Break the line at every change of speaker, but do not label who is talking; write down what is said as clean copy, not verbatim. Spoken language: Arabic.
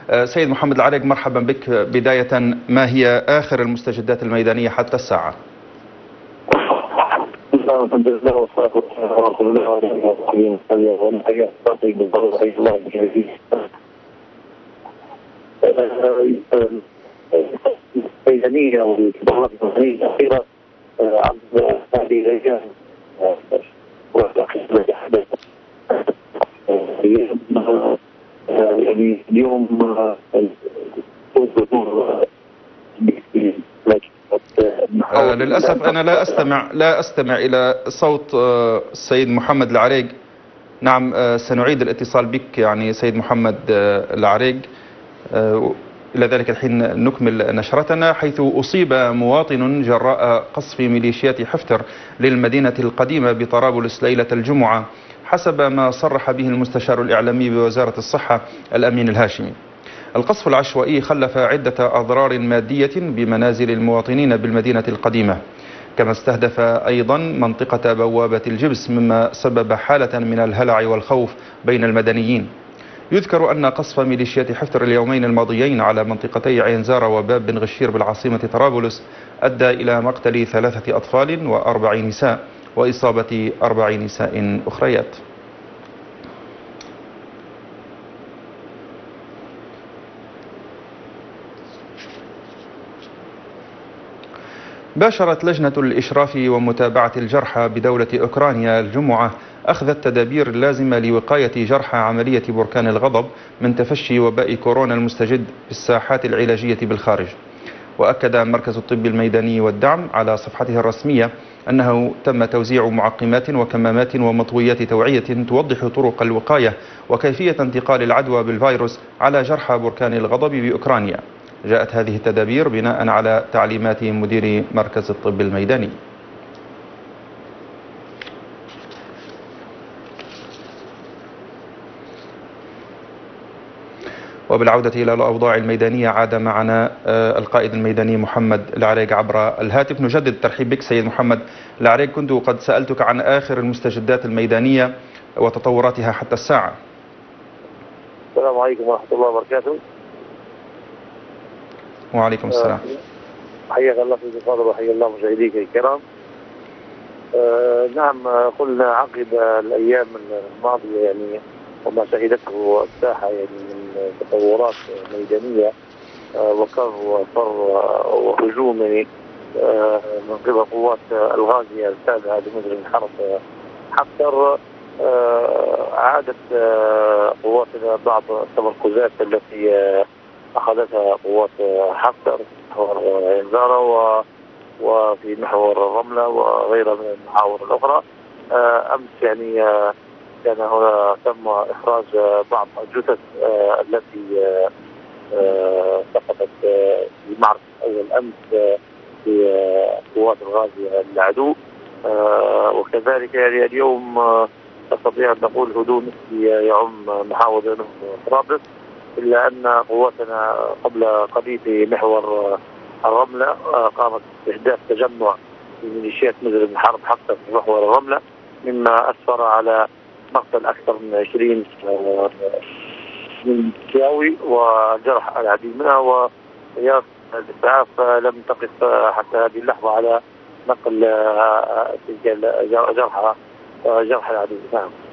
سيد محمد العريق، مرحبا بك. بداية، ما هي آخر المستجدات الميدانية حتى الساعة؟
الحمد لله والصلاة والسلام على رسول الله وعلى آله وصحبه وسلم. الميدانية والقرارات الميدانية الأخيرة عبر هذه الأيام يعني اليوم
للأسف أنا لا أستمع إلى صوت السيد محمد العريق. نعم، سنعيد الاتصال بك يعني سيد محمد العريق. إلى ذلك الحين نكمل نشرتنا، حيث أصيب مواطن جراء قصف ميليشيات حفتر للمدينة القديمة بطرابلس ليلة الجمعة، حسب ما صرح به المستشار الإعلامي بوزارة الصحة الأمين الهاشمي. القصف العشوائي خلف عدة أضرار مادية بمنازل المواطنين بالمدينة القديمة، كما استهدف أيضا منطقة بوابة الجبس، مما سبب حالة من الهلع والخوف بين المدنيين. يذكر أن قصف ميليشيات حفتر اليومين الماضيين على منطقتي عين زارة وباب بن غشير بالعاصمة طرابلس أدى إلى مقتل 3 أطفال و4 نساء وإصابة 4 نساء أخريات. باشرت لجنة الإشراف ومتابعة الجرحى بدولة أوكرانيا الجمعة أخذ التدابير اللازمة لوقاية جرحى عملية بركان الغضب من تفشي وباء كورونا المستجد في الساحات العلاجية بالخارج. وأكد مركز الطب الميداني والدعم على صفحته الرسمية أنه تم توزيع معقمات وكمامات ومطويات توعية توضح طرق الوقاية وكيفية انتقال العدوى بالفيروس على جرحى بركان الغضب بأوكرانيا. جاءت هذه التدابير بناء على تعليمات مدير مركز الطب الميداني. وبالعودة إلى الأوضاع الميدانية، عاد معنا القائد الميداني محمد العريق عبر الهاتف. نجدد الترحيب بك سيد محمد العريق. كنت قد سألتك عن آخر المستجدات الميدانية وتطوراتها حتى الساعة.
السلام عليكم ورحمة الله وبركاته.
وعليكم السلام.
حياك الله في الفاضل وحيا الله مشاهديك الكرام. نعم، قلنا عقب الأيام الماضية يعني وما شهدته الساحة يعني من تطورات ميدانية وكر وفر وهجوم يعني من قبل قوات الغازية التابعة لمجرم الحرب حفتر، عادت قواتنا بعض التمركزات التي أخذتها قوات حفتر في محور عين زارة وفي محور الرملة وغيرها من المحاور الأخرى. أمس يعني كان هنا تم إخراج بعض الجثث التي سقطت في معركة أول أمس في قوات الغازية العدو. وكذلك يعني اليوم نستطيع أن نقول هدوء نسبي يعم محاور طرابلس، إلا أن قواتنا قبل قليل في محور الرملة قامت باستهداف تجمع ميليشيات مجرم الحرب حفتر في محور الرملة، مما أسفر على مقتل أكثر من 20 من سياوي وجرح العديد منها، وسيارة الإسعاف لم تقف حتى هذه اللحظة على نقل جرح العديد. نعم.